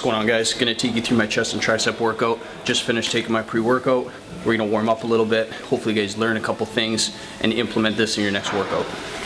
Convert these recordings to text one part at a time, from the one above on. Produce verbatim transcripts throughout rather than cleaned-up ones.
going on, guys? Gonna take you through my chest and tricep workout. Just finished taking my pre-workout. We're gonna warm up a little bit. Hopefully you guys learn a couple things and implement this in your next workout.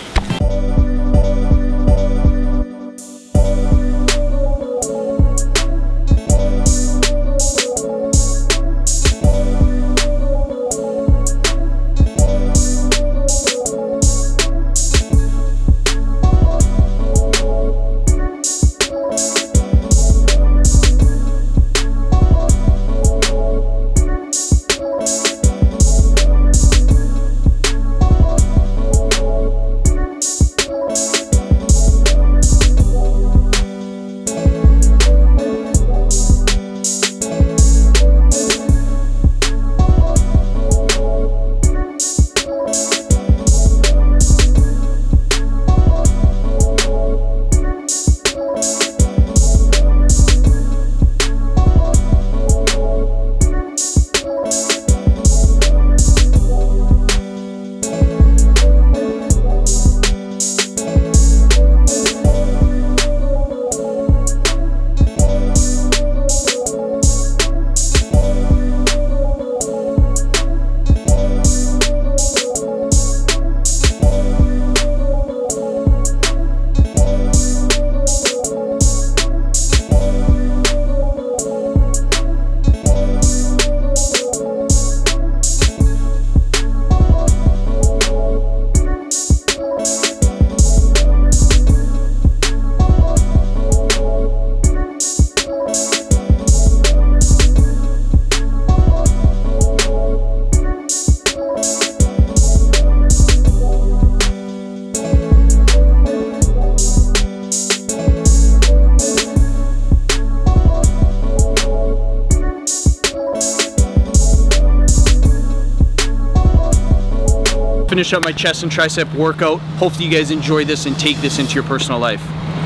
Finish up my chest and tricep workout. Hopefully you guys enjoy this and take this into your personal life.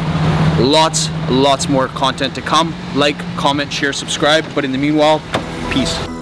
Lots, lots more content to come. Like, comment, share, subscribe. But in the meanwhile, peace.